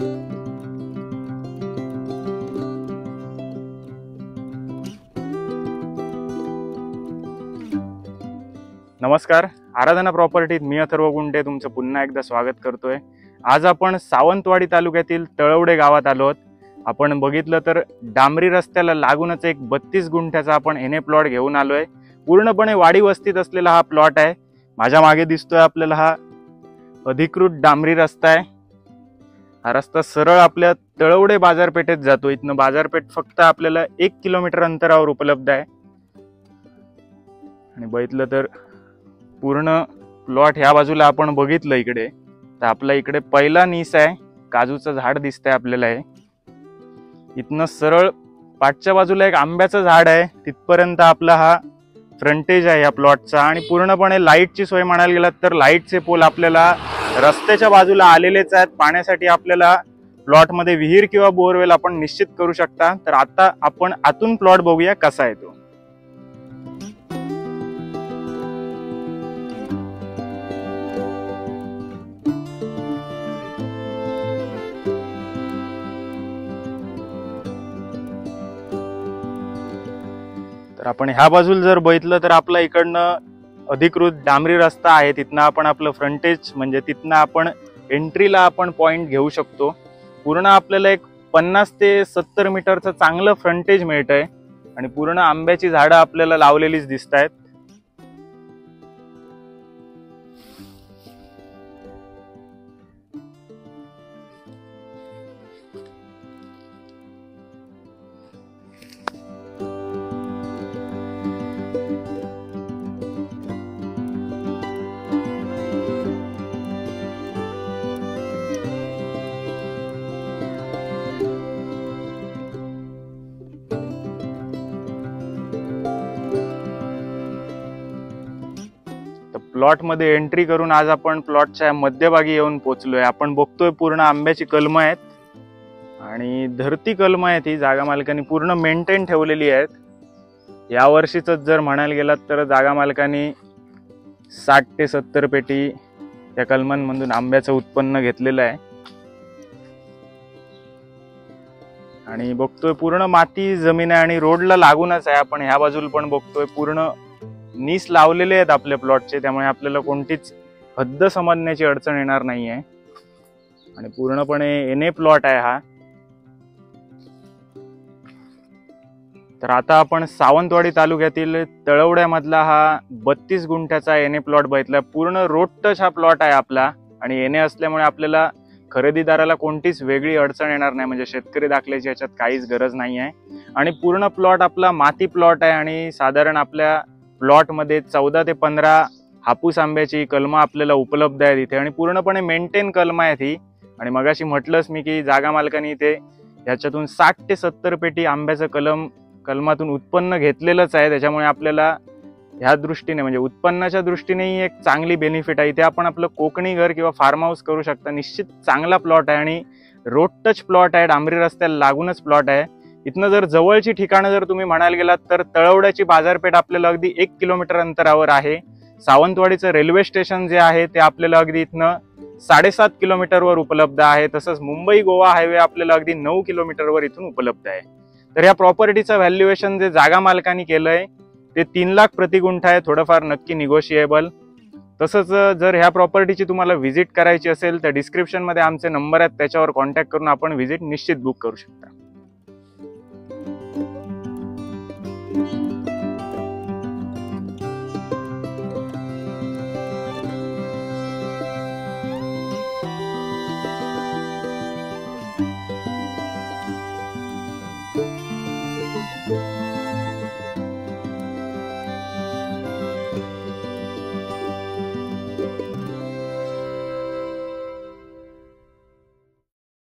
नमस्कार, आराधना प्रॉपर्टीत मी अथर्व गुंटे तुमचं पुन्हा एकदा स्वागत करतोय। आज आपण सावंतवाडी तालुक्यातील तळवडे गावात आलो आहोत। आपण बघितलं तर डांबरी रस्त्याला लागूनच एक 32 गुंठ्याचा आपण एनए प्लॉट घेऊन आलोय। पूर्णपणे वाडी वस्तीत असलेला हा प्लॉट आहे। माझ्या मागे दिसतोय आपल्याला हा अधिकृत डांबरी रस्ता आहे। हा रस्ता सरळ आपल्या तळवडे बाजारपेठेत जातो। इथनं बाजारपेठ फक्त आपल्याला 1 किलोमीटर अंतरावर उपलब्ध आहे। आणि बघितलं तर पूर्ण प्लॉट ह्या बाजूला आपण बघितलं इकडे तर आपला इकडे पहिला नीस आहे, काजूचं झाड दिसतंय आपल्याला। हे इथनं सरळ पाठच्या बाजूला एक आंब्याचं झाड आहे, तिथपर्यंत आपला हा फ्रंटेज आहे या प्लॉटचा। आणि पूर्णपणे लाईटची सोय म्हणायला गेलात तर लाईटचे पोल आपल्याला रस्त्याच्या बाजूला आलेलेच आहेत। पाण्यासाठी आपल्याला प्लॉट मध्ये विहीर किंवा बोरवेल आपण निश्चित करू शकता। तर आता आपण आतून प्लॉट बघूया कसा आहे तो। तर आपण ह्या बाजूला जर बघितलं तर आपला इकडनं अधिकृत डांबरी रस्ता आहे। तिथनं आपण आपलं फ्रंटेज म्हणजे तिथनं आपण एंट्रीला आपण पॉइंट घेऊ शकतो। पूर्ण आपल्याला एक 50 ते 70 मीटरचं चांगलं फ्रंटेज मिळतंय आणि पूर्ण आंब्याची झाडं आपल्याला लावलेलीच दिसतायत। प्लॉट मध्ये एंट्री करून आज आपण प्लॉटच्या मध्यभागी येऊन पोहोचलोय। आपण बघतोय पूर्ण आंब्याची कलम आहेत आणि धरती कलम आहेत। ही जागा मालकांनी पूर्ण मेंटेन ठेवलेली आहेत। या वर्षीच जर म्हणायला गेलात तर जागा मालकांनी 60 ते 70 पेटी या कलमांमधून आंब्याचं उत्पन्न घेतलेलं आहे। आणि बघतोय पूर्ण माती जमीन आहे आणि रोडला लागूनच आहे। आपण ह्या बाजूला पण बघतोय पूर्ण नीस लावलेले आहेत आपल्या प्लॉटचे, त्यामुळे आपल्याला कोणतीच हद्द समजण्याची अडचण येणार नाहीये। आणि पूर्णपणे एनए प्लॉट आहे हा। तर आता आपण सावंतवाडी तालुक्यातील तळवड्यामधला हा 32 गुंठ्याचा एनए प्लॉट बघितला। पूर्ण रोड टच हा प्लॉट आहे आपला आणि एनए असल्यामुळे आपल्याला खरेदीदाराला कोणतीच वेगळी अडचण येणार नाही, म्हणजे शेतकरी दाखल्याची याच्यात काहीच गरज नाही आहे। आणि पूर्ण प्लॉट आपला माती प्लॉट आहे आणि साधारण आपल्या प्लॉट मध्ये 14 ते 15 हापूस आंब्याची कलम आपल्याला उपलब्ध आहेत इथे। आणि पूर्णपणे मेंटेन कलम आहेत ही। आणि मगाशी म्हटलंच मी की जागा मालकांनी इथे याच्यातून 60 ते 70 पेटी आंब्याचं कलमातून उत्पन्न घेतलेलंच आहे। त्याच्यामुळे आपल्याला ह्या दृष्टीने म्हणजे उत्पन्नाच्या दृष्टीनेही एक चांगली बेनिफिट आहे। इथे आपण आपलं कोकणी घर किंवा फार्म हाऊस करू शकता। निश्चित चांगला प्लॉट आहे आणि रोड टच प्लॉट आहे, डांबरी रस्त्याला लागूनच प्लॉट आहे। इथनं जर जवळची ठिकाणं जर तुम्ही म्हणायला गेलात तर तळवड्याची बाजारपेठ आपल्याला अगदी 1 किलोमीटर अंतरावर आहे। सावंतवाडीचं रेल्वे स्टेशन जे आहे ते आपल्याला अगदी इथनं 7.5 किलोमीटरवर उपलब्ध आहे। तसंच मुंबई गोवा हायवे आपल्याला अगदी 9 किलोमीटरवर इथून उपलब्ध आहे। तर या प्रॉपर्टीचं व्हॅल्युएशन जे जागा मालकांनी केलंय ते 3 लाख प्रति गुंठा आहे। थोडंफार नक्की निगोशिएबल। तसंच जर ह्या प्रॉपर्टीची तुम्हाला व्हिजिट करायची असेल तर डिस्क्रिप्शन मध्ये आमचे नंबर आहेत, त्याच्यावर कॉन्टॅक्ट करून आपण व्हिजिट निश्चित बुक करू शकता।